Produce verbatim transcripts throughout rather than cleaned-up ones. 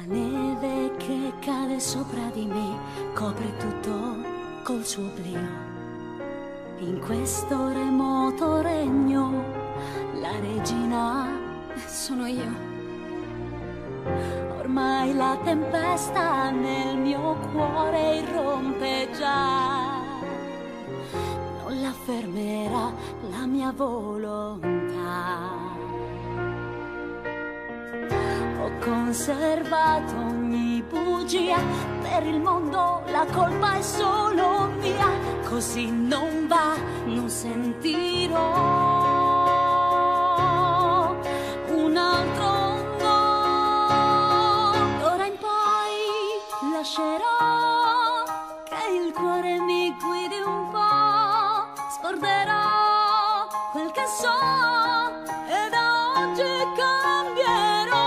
neve che cade sopra di me copre tutto col suo oblio. In questo remoto regno la regina sono io. Ormai la tempesta nel mio cuore irrompe già, non la fermerà la mia volontà. Ho conservato ogni bugia, per il mondo la colpa è solo mia, così non va, non sentirò un altro no. D'ora in poi lascerò che il cuore mi guidi un po', scorderò quel che so e da oggi cambierò.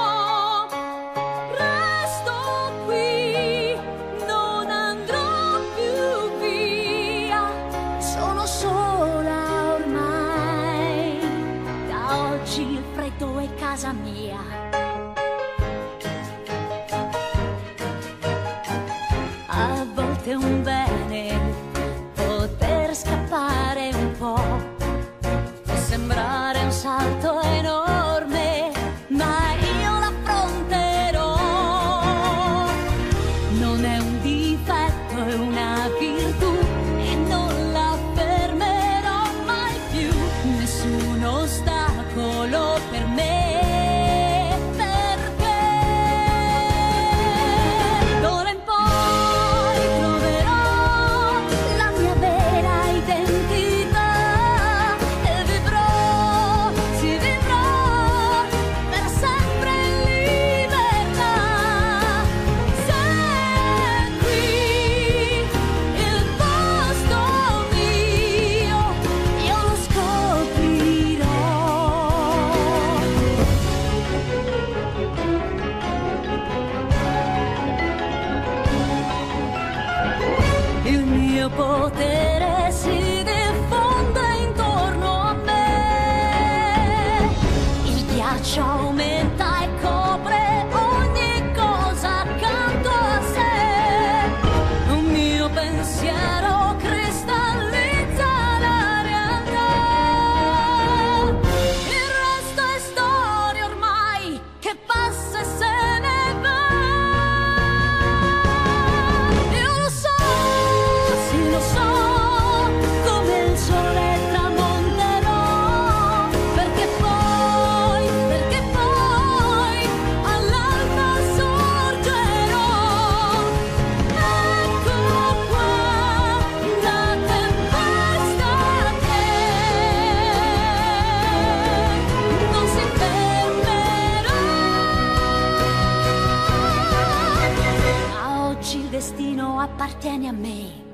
Il freddo è casa mia. A volte è un bene poter scappare un po', può sembrare un salto enorme, ma io l'affronterò. Non è un difetto, è una virtù e non la fermerò mai più. Nessuno sta per me, perché d'ora in poi troverò la mia vera identità e vivrò, si vivrò per sempre in libertà. Se qui il posto mio, io lo scoprirò. Il mio potere si diffonde intorno a me, il ghiaccio aumenta e copre ogni cosa accanto a sé. Un mio pensiero cristallizza la realtà, il resto è storia ormai che passa e se ne va. Lo so, come il sole tramonterò, perché poi, perché poi all'alba sorgerò. Ecco qua la tempesta che non si fermerà. Ma oggi il destino appartiene a me.